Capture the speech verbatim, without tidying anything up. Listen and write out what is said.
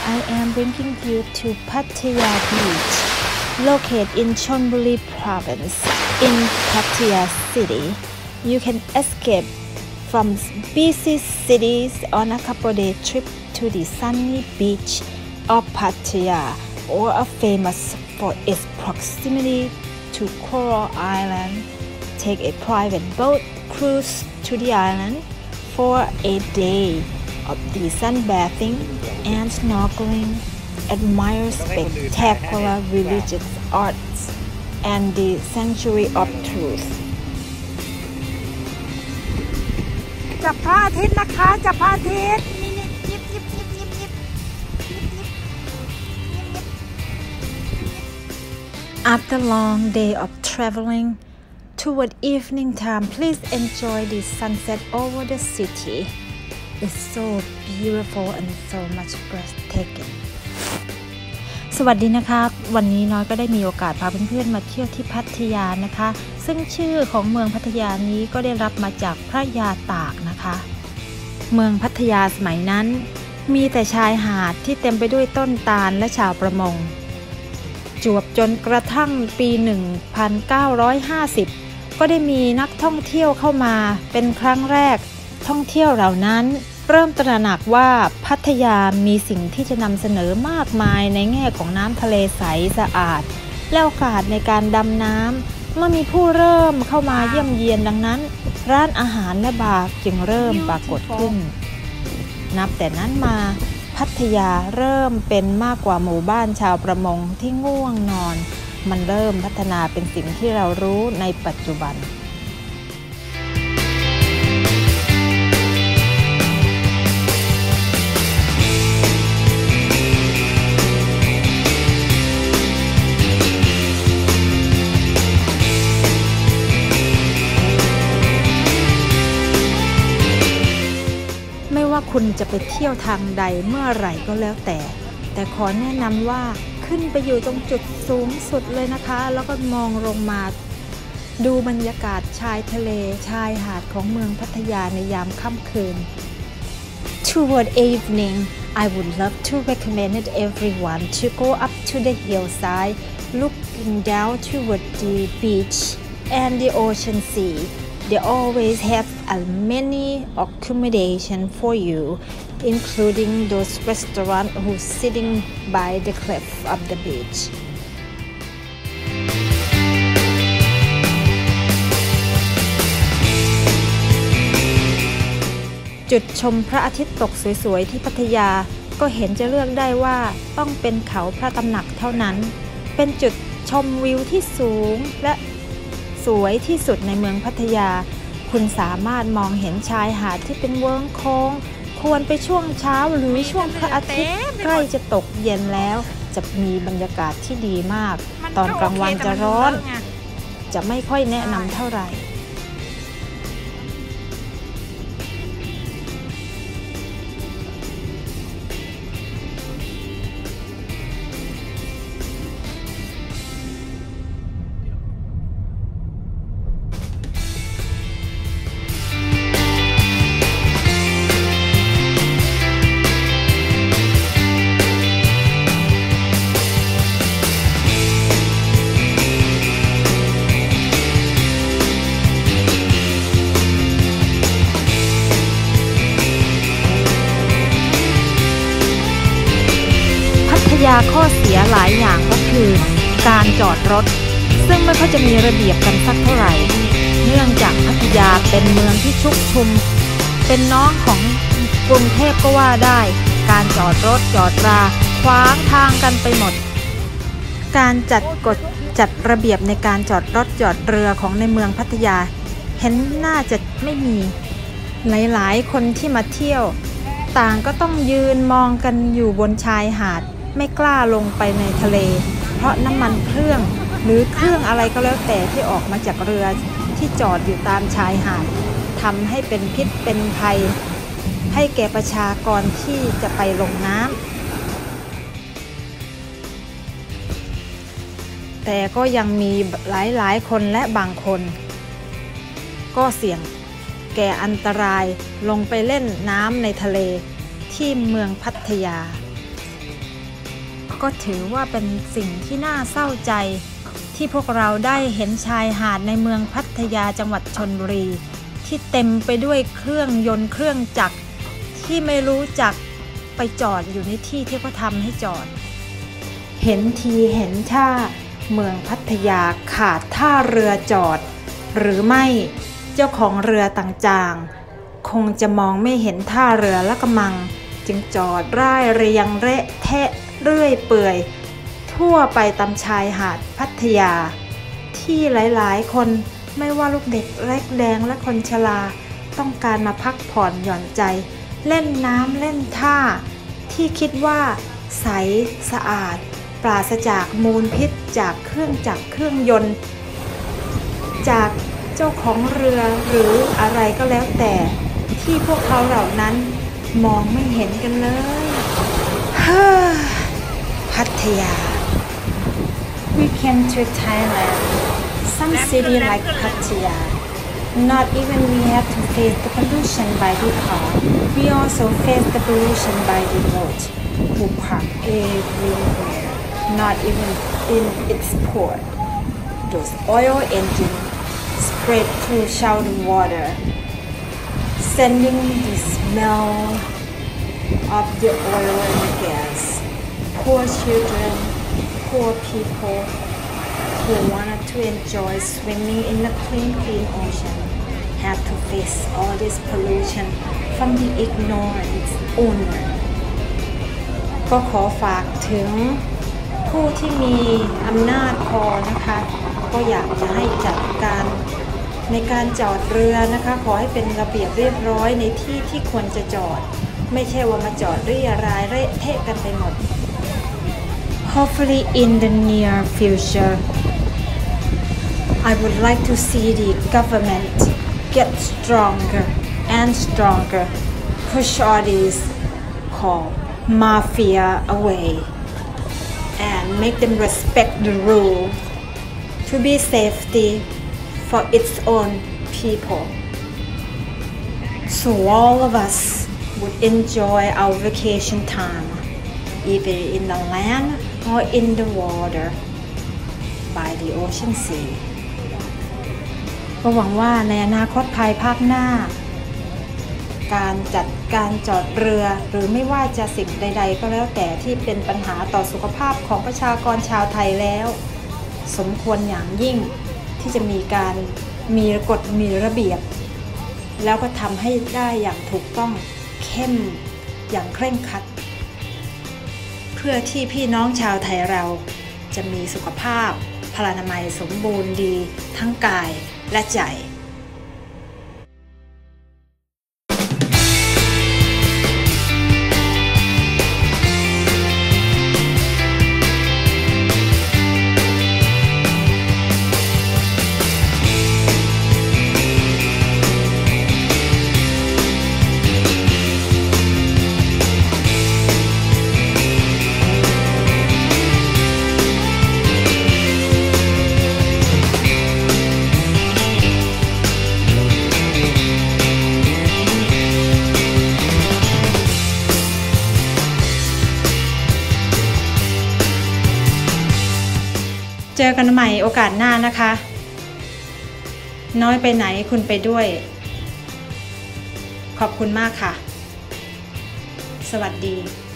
I am bringing you to Pattaya Beach, located in Chonburi Province in Pattaya City. You can escape from busy cities on a couple-day trip to the sunny beach of Pattaya, or are famous for its proximity to Coral Island. Take a private boat cruise to the island for a day of the sunbathing and snorkeling, admire spectacular religious arts and the Sanctuary of Truth. จับพระอาทิตย์นะคะจับพระอาทิตย์ After long day of traveling, toward evening time, please enjoy the sunset over the city. It's so beautiful and so much breathtaking. สวัสดีนะคะวันนี้น้อยก็ได้มีโอกาสพาเพื่อนๆมาเที่ยวที่พัทยานะคะซึ่งชื่อของเมืองพัทยานี้ก็ได้รับมาจากพระยาตากนะคะเมืองพัทยาสมัยนั้นมีแต่ชายหาดที่เต็มไปด้วยต้นตาลและชาวประมงจวบจนกระทั่งปี หนึ่งพันเก้าร้อยห้าสิบ ก็ได้มีนักท่องเที่ยวเข้ามาเป็นครั้งแรกท่องเที่ยวเหล่านั้นเริ่มตระหนักว่าพัทยามีสิ่งที่จะนำเสนอมากมายในแง่ของน้ำทะเลใสสะอาดและโอกาสในการดำน้ำเมื่อมีผู้เริ่มเข้ามาเยี่ยมเยียนดังนั้นร้านอาหารและบาร์จึงเริ่มปรากฏขึ้นนับแต่นั้นมาพัทยาเริ่มเป็นมากกว่าหมู่บ้านชาวประมงที่ง่วงนอนมันเริ่มพัฒนาเป็นสิ่งที่เรารู้ในปัจจุบันไม่ว่าคุณจะไปเที่ยวทางใดเมื่อไหร่ก็แล้วแต่แต่ขอแนะนำว่าขึ้นไปอยู่ตรงจุดสูงสุดเลยนะคะแล้วก็มองลงมาดูบรรยากาศชายทะเลชายหาดของเมืองพัทยาในยามค่ำคืน Toward evening, I would love to recommend everyone to go up to the hillside, looking down toward the beach and the ocean sea. They always have as many accommodation for you, including those restaurants who sitting by the cliff of the beach. จุดชมพระอาทิตย์ตกสวยๆที่พัทยาก็เห็นจะเลือกได้ว่าต้องเป็นเขาพระตำหนักเท่านั้นเป็นจุดชมวิวที่สูงและสวยที่สุดในเมืองพัทยาคุณสามารถมองเห็นชายหาดที่เป็นเวิ้งโค้งควรไปช่วงเช้าหรือช่วงพระอาทิตย์ใกล้จะตกเย็นแล้วจะมีบรรยากาศที่ดีมากตอนกลางวันจะร้อนจะไม่ค่อยแนะนำเท่าไหร่ยาข้อเสียหลายอย่างก็คือการจอดรถซึ่งไม่ค่อยจะมีระเบียบกันสักเท่าไหร่เนื่องจากพัทยาเป็นเมืองที่ชุกชุมเป็นน้องของกรุงเทพก็ว่าได้การจอดรถจอดราขวางทางกันไปหมดการจัดกฎจัดระเบียบในการจอดรถจอดเรือของในเมืองพัทยาเห็นน่าจะไม่มีหลายๆคนที่มาเที่ยวต่างก็ต้องยืนมองกันอยู่บนชายหาดไม่กล้าลงไปในทะเลเพราะน้ำมันเครื่องหรือเครื่องอะไรก็แล้วแต่ที่ออกมาจากเรือที่จอดอยู่ตามชายหาดทำให้เป็นพิษเป็นภัยให้แก่ประชากรที่จะไปลงน้ำแต่ก็ยังมีหลายๆคนและบางคนก็เสี่ยงแก่อันตรายลงไปเล่นน้ำในทะเลที่เมืองพัทยาก็ถือว่าเป็นสิ่งที่น่าเศร้าใจที่พวกเราได้เห็นชายหาดในเมืองพัทยาจังหวัดชลบุรีที่เต็มไปด้วยเครื่องยนต์เครื่องจักรที่ไม่รู้จักไปจอดอยู่ในที่ที่เขาทำให้จอดเห็นทีเห็นท่าเมืองพัทยาขาดท่าเรือจอดหรือไม่เจ้าของเรือต่างๆคงจะมองไม่เห็นท่าเรือละกะมังจึงจอดร่ายเรียงเละเทะเรื่อยเปื่อยทั่วไปตามชายหาดพัทยาที่หลายๆคนไม่ว่าลูกเด็กเล็กแดงและคนชราต้องการมาพักผ่อนหย่อนใจเล่นน้ำเล่นท่าที่คิดว่าใสสะอาดปราศจากมูลพิษจากเครื่องจักรเครื่องยนต์จากเจ้าของเรือหรืออะไรก็แล้วแต่ที่พวกเขาเหล่านั้นมองไม่เห็นกันเลยเฮ้อพัทยา We came to Thailand some city like Pattaya not even we have to face the pollution by the car we also face the pollution by the boat who park everywhere not even in its port those oil engines spread through shallow water sending the smell of the oil and gas poor children poor people who wanted to enjoy swimming in the clean clean ocean have to face all this pollution from the ignorant owner ก็ขอฝากถึงผู้ที่มีอำนาจพอนะคะก็อยากจะให้จัดการในการจอดเรือนะคะขอให้เป็นระเบียบเรียบร้อยในที่ที่ควรจะจอดไม่ใช่ว่ามาจอดเรียรายเละเทะกันไปหมด Hopefully in the near future I would like to see the government get stronger and stronger push all these called mafia away and make them respect the rule to be safety for its own people so all of us would enjoy our vacation time either in the land or in the water by the ocean sea ก็หวังว่าในอนาคตภายภาคหน้าการจัดการจอดเรือหรือไม่ว่าจะสิ่งใดๆก็แล้วแต่ที่เป็นปัญหาต่อสุขภาพของประชากรชาวไทยแล้วสมควรอย่างยิ่งที่จะมีการมีกฎมีระเบียบแล้วก็ทำให้ได้อย่างถูกต้องเข้มอย่างเคร่งครัดเพื่อที่พี่น้องชาวไทยเราจะมีสุขภาพพลานามัยสมบูรณ์ดีทั้งกายและใจเจอกันใหม่โอกาสหน้านะคะน้อยไปไหนคุณไปด้วยขอบคุณมากค่ะสวัสดี